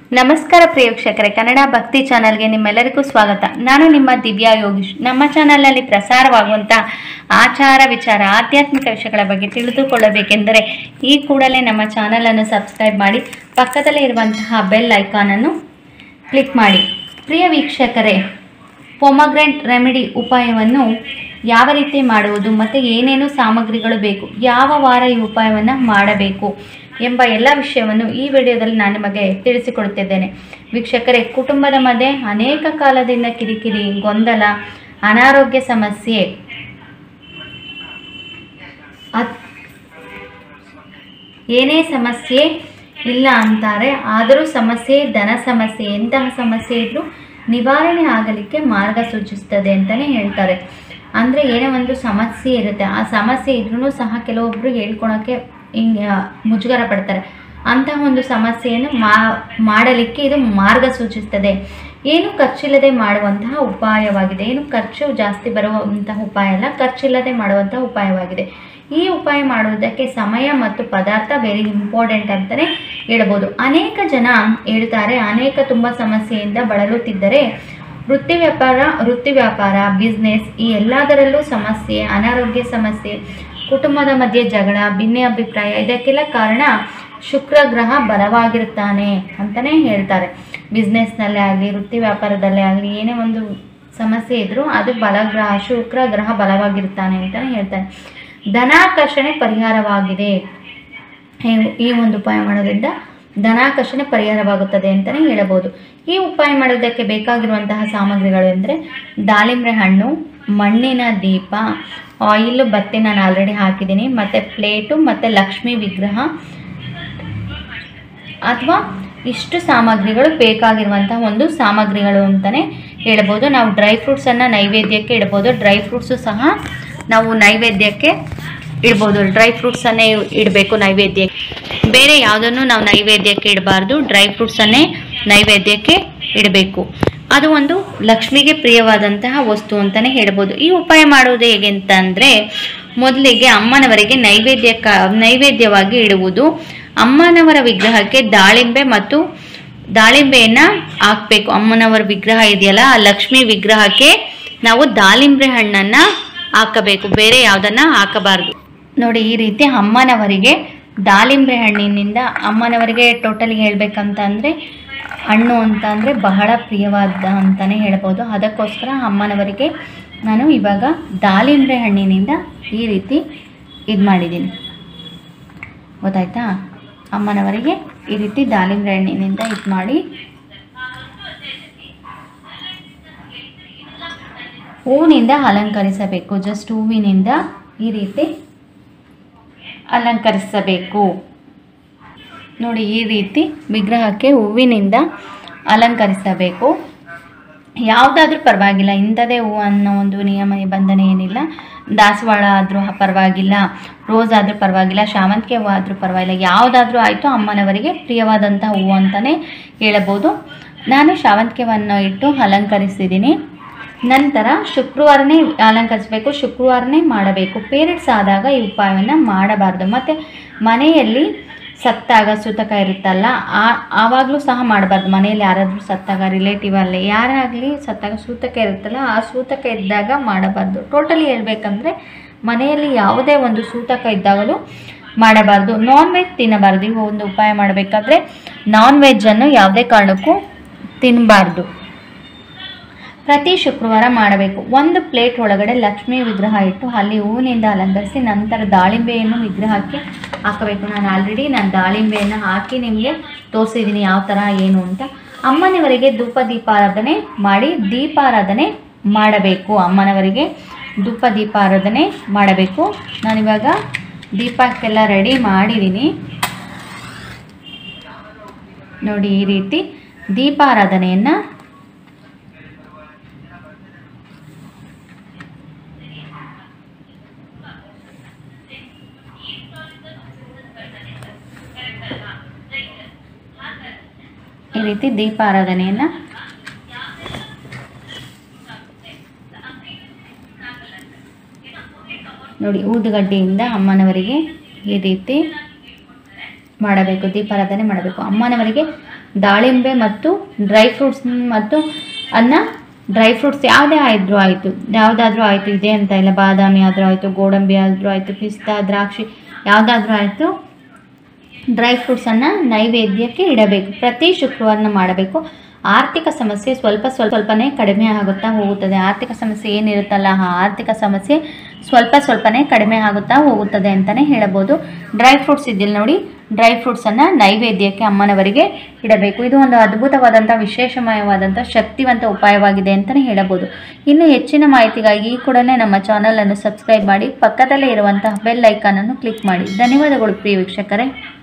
ನಮಸ್ಕಾರ ಪ್ರಿಯ ವೀಕ್ಷಕರೇ, ಕನ್ನಡ ಭಕ್ತಿ ಚಾನಲ್ಗೆ ನಿಮ್ಮೆಲ್ಲರಿಗೂ ಸ್ವಾಗತ. ನಾನು ನಿಮ್ಮ ದಿವ್ಯಾ ಯೋಗೀಶ್. ನಮ್ಮ ಚಾನಲ್ನಲ್ಲಿ ಪ್ರಸಾರವಾಗುವಂಥ ಆಚಾರ ವಿಚಾರ ಆಧ್ಯಾತ್ಮಿಕ ವಿಷಯಗಳ ಬಗ್ಗೆ ತಿಳಿದುಕೊಳ್ಳಬೇಕೆಂದರೆ ಈ ಕೂಡಲೇ ನಮ್ಮ ಚಾನಲನ್ನು ಸಬ್ಸ್ಕ್ರೈಬ್ ಮಾಡಿ, ಪಕ್ಕದಲ್ಲೇ ಇರುವಂತಹ ಬೆಲ್ ಐಕಾನನ್ನು ಕ್ಲಿಕ್ ಮಾಡಿ. ಪ್ರಿಯ ವೀಕ್ಷಕರೇ, ಪೊಮಗ್ರೆನೇಟ್ ರೆಮಿಡಿ ಉಪಾಯವನ್ನು ಯಾವ ರೀತಿ ಮಾಡುವುದು ಮತ್ತು ಏನೇನು ಸಾಮಗ್ರಿಗಳು ಬೇಕು, ಯಾವ ವಾರ ಈ ಉಪಾಯವನ್ನು ಮಾಡಬೇಕು ಎಂಬ ಎಲ್ಲ ವಿಷಯವನ್ನು ಈ ವಿಡಿಯೋದಲ್ಲಿ ನಾನು ನಿಮಗೆ ತಿಳಿಸಿಕೊಡುತ್ತಿದ್ದೇನೆ. ವೀಕ್ಷಕರೇ, ಕುಟುಂಬದ ಮಧ್ಯೆ ಅನೇಕ ಕಾಲದಿಂದ ಕಿರಿಕಿರಿ, ಗೊಂದಲ, ಅನಾರೋಗ್ಯ ಸಮಸ್ಯೆ, ಏನೇ ಸಮಸ್ಯೆ ಇಲ್ಲ ಅಂತಾರೆ, ಆದರೂ ಸಮಸ್ಯೆ, ಧನ ಸಮಸ್ಯೆ, ಎಂತಹ ಸಮಸ್ಯೆ ಇದ್ರೂ ನಿವಾರಣೆ ಆಗಲಿಕ್ಕೆ ಮಾರ್ಗ ಸೂಚಿಸ್ತದೆ ಅಂತಲೇ ಹೇಳ್ತಾರೆ. ಅಂದರೆ ಏನೋ ಒಂದು ಸಮಸ್ಯೆ ಇರುತ್ತೆ, ಆ ಸಮಸ್ಯೆ ಇದ್ರೂ ಸಹ ಕೆಲವೊಬ್ಬರು ಹೇಳ್ಕೊಳಕ್ಕೆ ಮುಜುಗರ ಪಡ್ತಾರೆ. ಅಂತಹ ಒಂದು ಸಮಸ್ಯೆಯನ್ನು ಮಾಡಲಿಕ್ಕೆ ಇದು ಮಾರ್ಗ ಸೂಚಿಸ್ತದೆ. ಏನು ಖರ್ಚಿಲ್ಲದೆ ಮಾಡುವಂತಹ ಉಪಾಯವಾಗಿದೆ. ಏನು ಖರ್ಚು ಜಾಸ್ತಿ ಬರುವಂತಹ ಉಪಾಯ ಅಲ್ಲ, ಖರ್ಚಿಲ್ಲದೆ ಮಾಡುವಂತಹ ಉಪಾಯವಾಗಿದೆ. ಈ ಉಪಾಯ ಮಾಡುವುದಕ್ಕೆ ಸಮಯ ಮತ್ತು ಪದಾರ್ಥ ವೆರಿ ಇಂಪಾರ್ಟೆಂಟ್ ಅಂತಲೇ ಹೇಳ್ಬೋದು. ಅನೇಕ ಜನ ಹೇಳ್ತಾರೆ, ತುಂಬ ಸಮಸ್ಯೆಯಿಂದ ಬಳಲುತ್ತಿದ್ದರೆ ವೃತ್ತಿ ವ್ಯಾಪಾರ, ಬಿಸ್ನೆಸ್ ಈ ಎಲ್ಲದರಲ್ಲೂ ಸಮಸ್ಯೆ, ಅನಾರೋಗ್ಯ ಸಮಸ್ಯೆ, ಕುಟುಂಬದ ಮಧ್ಯೆ ಜಗಳ, ಭಿನ್ನಾಭಿಪ್ರಾಯ, ಇದಕ್ಕೆಲ್ಲ ಕಾರಣ ಶುಕ್ರ ಗ್ರಹ ಬಲವಾಗಿರುತ್ತಾನೆ ಅಂತಲೇ ಹೇಳ್ತಾರೆ. ಬಿಸ್ನೆಸ್ನಲ್ಲೇ ಆಗಲಿ, ವೃತ್ತಿ ವ್ಯಾಪಾರದಲ್ಲೇ ಆಗಲಿ, ಏನೇ ಒಂದು ಸಮಸ್ಯೆ ಇದ್ದರೂ ಅದು ಶುಕ್ರ ಗ್ರಹ ಬಲವಾಗಿರ್ತಾನೆ ಅಂತಲೇ ಹೇಳ್ತಾರೆ. ಧನಾಕರ್ಷಣೆ ಪರಿಹಾರವಾಗಿದೆ. ಈ ಒಂದು ಉಪಾಯ ಮಾಡೋದ್ರಿಂದ ಧನಾಕರ್ಷಣೆ ಪರಿಹಾರವಾಗುತ್ತದೆ ಅಂತಲೇ ಹೇಳಬಹುದು. ಈ ಉಪಾಯ ಮಾಡೋದಕ್ಕೆ ಬೇಕಾಗಿರುವಂತಹ ಸಾಮಗ್ರಿಗಳು ಎಂದರೆ ದಾಳಿಂಬೆ ಹಣ್ಣು, ಮಣ್ಣಿನ ದೀಪ, ಆಯಿಲ್, ಬತ್ತಿ ನಾನು ಆಲ್ರೆಡಿ ಹಾಕಿದ್ದೀನಿ, ಮತ್ತು ಪ್ಲೇಟು ಮತ್ತು ಲಕ್ಷ್ಮೀ ವಿಗ್ರಹ ಅಥವಾ ಇಷ್ಟು ಸಾಮಗ್ರಿಗಳು ಬೇಕಾಗಿರುವಂತಹ ಒಂದು ಸಾಮಗ್ರಿಗಳು ಅಂತಲೇ ಹೇಳ್ಬೋದು. ನಾವು ಡ್ರೈ ಫ್ರೂಟ್ಸನ್ನು ನೈವೇದ್ಯಕ್ಕೆ ಇಡ್ಬೋದು. ಡ್ರೈ ಫ್ರೂಟ್ಸು ಸಹ ನಾವು ನೈವೇದ್ಯಕ್ಕೆ ಇಡ್ಬೋದು. ಡ್ರೈ ಫ್ರೂಟ್ಸನ್ನೇ ಇಡಬೇಕು ನೈವೇದ್ಯಕ್ಕೆ, ಬೇರೆ ಯಾವುದನ್ನು ನಾವು ನೈವೇದ್ಯಕ್ಕೆ ಇಡಬಾರ್ದು. ಡ್ರೈ ಫ್ರೂಟ್ಸನ್ನೇ ನೈವೇದ್ಯಕ್ಕೆ ಇಡಬೇಕು. ಅದು ಒಂದು ಲಕ್ಷ್ಮಿಗೆ ಪ್ರಿಯವಾದಂತಹ ವಸ್ತು ಅಂತಲೇ ಹೇಳ್ಬೋದು. ಈ ಉಪಾಯ ಮಾಡುವುದು ಹೇಗೆ ಅಂತಂದರೆ, ಮೊದಲಿಗೆ ಅಮ್ಮನವರಿಗೆ ನೈವೇದ್ಯವಾಗಿ ಇಡುವುದು. ಅಮ್ಮನವರ ವಿಗ್ರಹಕ್ಕೆ ದಾಳಿಂಬೆಯನ್ನು ಹಾಕಬೇಕು. ಅಮ್ಮನವರ ವಿಗ್ರಹ ಇದೆಯಲ್ಲ, ಆ ಲಕ್ಷ್ಮಿ ವಿಗ್ರಹಕ್ಕೆ ನಾವು ದಾಳಿಂಬೆ ಹಣ್ಣನ್ನು ಹಾಕಬೇಕು, ಬೇರೆ ಯಾವುದನ್ನು ಹಾಕಬಾರ್ದು. ನೋಡಿ, ಈ ರೀತಿ ಅಮ್ಮನವರಿಗೆ ದಾಳಿಂಬೆ ಹಣ್ಣಿನಿಂದ, ಅಮ್ಮನವರಿಗೆ ಟೋಟಲಿ ಹೇಳ್ಬೇಕಂತಂದರೆ ಹಣ್ಣು ಅಂತಂದರೆ ಬಹಳ ಪ್ರಿಯವಾದ ಅಂತಲೇ ಹೇಳ್ಬೋದು. ಅದಕ್ಕೋಸ್ಕರ ಅಮ್ಮನವರಿಗೆ ನಾನು ಇವಾಗ ದಾಳಿಂಬೆ ಹಣ್ಣಿನಿಂದ ಈ ರೀತಿ ಇದು ಮಾಡಿದ್ದೀನಿ, ಗೊತ್ತಾಯ್ತಾ? ಅಮ್ಮನವರಿಗೆ ಈ ರೀತಿ ದಾಳಿಂಬೆ ಹಣ್ಣಿನಿಂದ ಇದು ಮಾಡಿ ಹೂವಿನಿಂದ ಅಲಂಕರಿಸಬೇಕು. ಜಸ್ಟ್ ಹೂವಿನಿಂದ ಈ ರೀತಿ ಅಲಂಕರಿಸಬೇಕು. ನೋಡಿ, ಈ ರೀತಿ ವಿಗ್ರಹಕ್ಕೆ ಹೂವಿನಿಂದ ಅಲಂಕರಿಸಬೇಕು. ಯಾವುದಾದ್ರೂ ಪರವಾಗಿಲ್ಲ, ಇಂಥದೇ ಹೂವು ಅನ್ನೋ ಒಂದು ನಿಯಮ ನಿಬಂಧನೆ ಏನಿಲ್ಲ. ದಾಸವಾಳ ಆದರೂ ಪರವಾಗಿಲ್ಲ, ರೋಸ್ ಆದರೂ ಪರವಾಗಿಲ್ಲ, ಶಾವಂತಿಗೆ ಹೂವು ಆದರೂ ಪರವಾಗಿಲ್ಲ, ಯಾವುದಾದ್ರೂ ಆಯಿತು. ಅಮ್ಮನವರಿಗೆ ಪ್ರಿಯವಾದಂಥ ಹೂವು ಅಂತಲೇ ಹೇಳಬಹುದು. ನಾನು ಶಾವಂತಿಗೆ ಹೂವನ್ನು ಇಟ್ಟು ಅಲಂಕರಿಸಿದ್ದೀನಿ. ನಂತರ ಶುಕ್ರವಾರನೇ ಅಲಂಕರಿಸಬೇಕು, ಶುಕ್ರವಾರನೇ ಮಾಡಬೇಕು. ಪೀರಿಯಡ್ಸ್ ಆದಾಗ ಈ ಉಪಾಯವನ್ನು ಮಾಡಬಾರ್ದು. ಮತ್ತು ಮನೆಯಲ್ಲಿ ಸತ್ತಾಗ ಸೂತಕ ಇರುತ್ತಲ್ಲ, ಆವಾಗಲೂ ಸಹ ಮಾಡಬಾರ್ದು. ಮನೆಯಲ್ಲಿ ಯಾರಾದರೂ ಸತ್ತಾಗ, ರಿಲೇಟಿವ್ ಅಲ್ಲೇ ಯಾರಾಗಲಿ ಸತ್ತಾಗ ಸೂತಕ ಇರುತ್ತಲ್ಲ, ಆ ಸೂತಕ ಇದ್ದಾಗ ಮಾಡಬಾರ್ದು. ಟೋಟಲಿ ಹೇಳ್ಬೇಕಂದ್ರೆ ಮನೆಯಲ್ಲಿ ಯಾವುದೇ ಒಂದು ಸೂತಕ ಇದ್ದಾಗಲೂ ಮಾಡಬಾರ್ದು. ನಾನ್ ವೆಜ್ ತಿನ್ನಬಾರ್ದು. ಈ ಒಂದು ಉಪಾಯ ಮಾಡಬೇಕಾದ್ರೆ ನಾನ್ ವೆಜ್ಜನ್ನು ಯಾವುದೇ ಕಾರಣಕ್ಕೂ ತಿನ್ನಬಾರ್ದು. ಪ್ರತಿ ಶುಕ್ರವಾರ ಮಾಡಬೇಕು. ಒಂದು ಪ್ಲೇಟ್ ಒಳಗಡೆ ಲಕ್ಷ್ಮೀ ವಿಗ್ರಹ ಇಟ್ಟು ಅಲ್ಲಿ ಹೂವಿನಿಂದ ಅಲಂಕರಿಸಿ ನಂತರ ದಾಳಿಂಬೆಯನ್ನು ವಿಗ್ರಹಕ್ಕೆ ಹಾಕಬೇಕು. ನಾನು ದಾಳಿಂಬೆಯನ್ನು ಹಾಕಿ ನಿಮಗೆ ತೋರಿಸಿದ್ದೀನಿ ಯಾವ ಥರ ಏನು ಅಂತ. ಅಮ್ಮನವರಿಗೆ ದೀಪಾರಾಧನೆ ಮಾಡಿ ದೀಪಾರಾಧನೆ ಮಾಡಬೇಕು. ಅಮ್ಮನವರಿಗೆ ದೀಪಾರಾಧನೆ ಮಾಡಬೇಕು. ನಾನಿವಾಗ ದೀಪಕ್ಕೆಲ್ಲ ರೆಡಿ ಮಾಡಿದ್ದೀನಿ. ನೋಡಿ, ಈ ರೀತಿ ದೀಪಾರಾಧನೆಯನ್ನು ನೋಡಿ, ಊದುಗಡ್ಡೆಯಿಂದ ಅಮ್ಮನವರಿಗೆ ಈ ರೀತಿ ಮಾಡಬೇಕು, ದೀಪಾರಾಧನೆ ಮಾಡಬೇಕು. ಅಮ್ಮನವರಿಗೆ ದಾಳಿಂಬೆ ಮತ್ತು ಡ್ರೈ ಫ್ರೂಟ್ಸ್ ಮತ್ತು ಅನ್ನ ಡ್ರೈ ಫ್ರೂಟ್ಸ್ ಯಾವುದಾದ್ರೂ ಆಯಿತು ಇದೆ ಅಂತ ಇಲ್ಲ, ಬಾದಾಮಿ ಆದರೂ ಆಯಿತು, ಗೋಡಂಬಿ ಆದರೂ ಆಯಿತು, ಪಿಸ್ತಾ, ದ್ರಾಕ್ಷಿ ಯಾವುದಾದ್ರೂ ಆಯಿತು, ಡ್ರೈ ಫ್ರೂಟ್ಸನ್ನು ನೈವೇದ್ಯಕ್ಕೆ ಇಡಬೇಕು. ಪ್ರತಿ ಶುಕ್ರವಾರ ಮಾಡಬೇಕು. ಆರ್ಥಿಕ ಸಮಸ್ಯೆ ಸ್ವಲ್ಪನೇ ಕಡಿಮೆ ಆಗುತ್ತಾ ಹೋಗುತ್ತದೆ. ಆರ್ಥಿಕ ಸಮಸ್ಯೆ ಏನಿರುತ್ತಲ್ಲ ಆ ಆರ್ಥಿಕ ಸಮಸ್ಯೆ ಸ್ವಲ್ಪನೇ ಕಡಿಮೆ ಆಗುತ್ತಾ ಹೋಗುತ್ತದೆ ಅಂತಲೇ ಹೇಳಬಹುದು. ಡ್ರೈ ಫ್ರೂಟ್ಸ್ ಇದ್ದಿಲ್ಲ ನೋಡಿ, ಡ್ರೈ ಫ್ರೂಟ್ಸನ್ನು ನೈವೇದ್ಯಕ್ಕೆ ಅಮ್ಮನವರಿಗೆ ಇಡಬೇಕು. ಇದು ಒಂದು ಅದ್ಭುತವಾದಂಥ ವಿಶೇಷಮಯವಾದಂಥ ಶಕ್ತಿವಂತ ಉಪಾಯವಾಗಿದೆ ಅಂತಲೇ ಹೇಳಬಹುದು. ಇನ್ನು ಹೆಚ್ಚಿನ ಮಾಹಿತಿಗಾಗಿ ಈ ಕೂಡಲೇ ನಮ್ಮ ಚಾನಲನ್ನು ಸಬ್ಸ್ಕ್ರೈಬ್ ಮಾಡಿ, ಪಕ್ಕದಲ್ಲೇ ಇರುವಂತಹ ಬೆಲ್ ಐಕಾನನ್ನು ಕ್ಲಿಕ್ ಮಾಡಿ. ಧನ್ಯವಾದಗಳು ಪ್ರಿಯ ವೀಕ್ಷಕರೇ.